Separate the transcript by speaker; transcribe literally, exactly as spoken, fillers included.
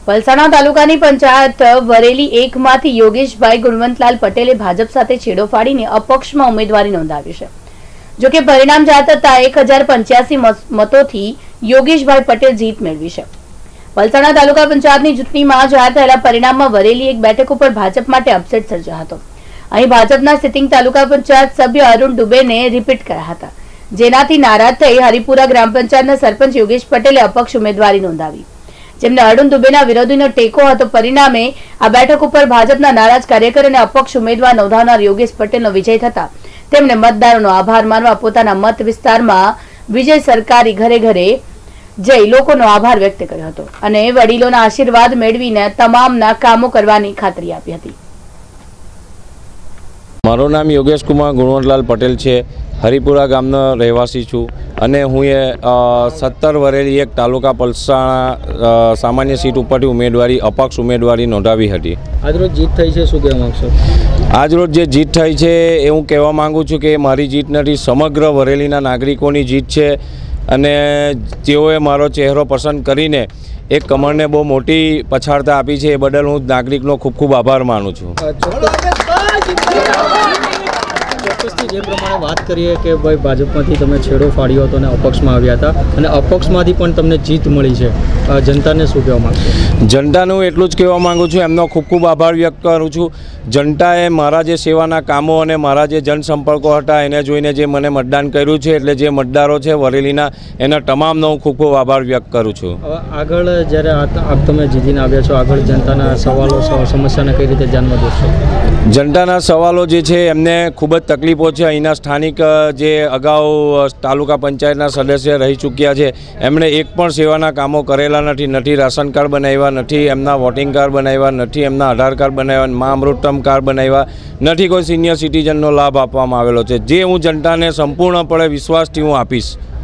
Speaker 1: વલસાડ તાલુકાની પંચાયત વરેલી એક માંથી યોગેશભાઈ ગુણવંતલાલ પટેલે ભાજપ સાથે છેડો ફાડીને અપક્ષમાં ઉમેદવારી નોંધાવી છે। જો કે પરિણામ જાહેર થતા એક હજાર પંચ્યાસી મતોથી યોગેશભાઈ પટેલ જીત મેળવી છે। વલસાડ તાલુકા પંચાયતની ચૂંટણીમાં જાહેર થયેલા પરિણામમાં વરેલી એક બેઠક ઉપર ભાજપ માટે અપસેટ સર્જાયો હતો। અહીં ભાજપના સિટિંગ તાલુકા પંચાયત સભ્ય અરુણ દુબેને રિપીટ કર્યા હતા, જેનાથી નારાજ થઈ હરિપુરા ગ્રામ પંચાયતના સરપંચ યોગેશ પટેલે અપક્ષ ઉમેદવારી નોંધાવી, જેમને અરુણ દુબેના વિરોધીનો ટેકો હતો। પરિણામે આ બેઠક ઉપર ભાજપના નારાજ કાર્યકર અને અપક્ષ ઉમેદવાર નોંધાવનાર યોગેશ પટેલનો વિજય થતા તેમણે મતદારોનો આભાર માનવા પોતાના મત વિસ્તારમાં વિજય સરકારી ઘરે ઘરે જઈ લોકોનો આભાર વ્યક્ત કર્યો હતો અને વડીલોના આશીર્વાદ મેળવીને તમામના કામો કરવાની ખાતરી આપી હતી।
Speaker 2: મારું નામ યોગેશ કુમાર ગુણવંતલાલ પટેલ છે। હરિપુરા ગામનો રહેવાસી છું અને હું એ સત્તર વરેલી એક તાલુકા પલસાણા સામાન્ય સીટ ઉપરથી ઉમેદવારી અપક્ષ ઉમેદવારી નોંધાવી હતી।
Speaker 3: આજરોજ જીત થઈ છે, શું કહેવા માગશો?
Speaker 2: આજરોજ જે જીત થઈ છે એ હું કહેવા માગું છું કે મારી જીત નથી, સમગ્ર વરેલીના નાગરિકોની જીત છે અને તેઓએ મારો ચહેરો પસંદ કરીને એક કમળને બહુ મોટી પછાડતા આપી છે, એ બદલ હું નાગરિકનો ખૂબ ખૂબ આભાર માનું છું।
Speaker 3: ચોક્કસથી જે પ્રમાણે વાત કરીએ કે ભાઈ ભાજપમાંથી તમે છેડો ફાડ્યો હતો અને અપક્ષમાં આવ્યા હતા અને અપક્ષમાંથી પણ તમને જીત મળી છે, જનતાને શું કહેવા માગશો?
Speaker 2: જનતાને હું એટલું જ કહેવા માગું છું, એમનો ખૂબ ખૂબ આભાર વ્યક્ત કરું છું। જનતાએ મારા જે સેવાના કામો અને મારા જે જનસંપર્કો હતા એને જોઈને જે મને મતદાન કર્યું છે, એટલે જે મતદારો છે વરેલીના એના તમામનો હું ખૂબ ખૂબ આભાર વ્યક્ત કરું છું।
Speaker 3: હવે આગળ જ્યારે આપ તમે જીતીને આવ્યા છો, આગળ જનતાના સવાલો સમસ્યાને કઈ રીતે ધ્યાનમાં દોરશો?
Speaker 2: જનતાના સવાલો જે છે એમને ખૂબ જ તકલીફો છે। અહીંના સ્થાનિક જે અગાઉ તાલુકા પંચાયતના સદસ્ય રહી ચૂક્યા છે એમણે એક પણ સેવાના કામો કરેલા નથી, નથી રાશન કાર્ડ બનાવ્યા, નથી એમના વોટિંગ કાર્ડ બનાવ્યા, નથી એમના આધાર કાર્ડ બનાવ્યા, મા અમૃતમ કાર્ડ બનાવ્યા, નથી કોઈ સિનિયર સિટીઝનનો લાભ આપવામાં આવેલો છે, જે હું જનતાને સંપૂર્ણપણે વિશ્વાસથી હું આપીશ।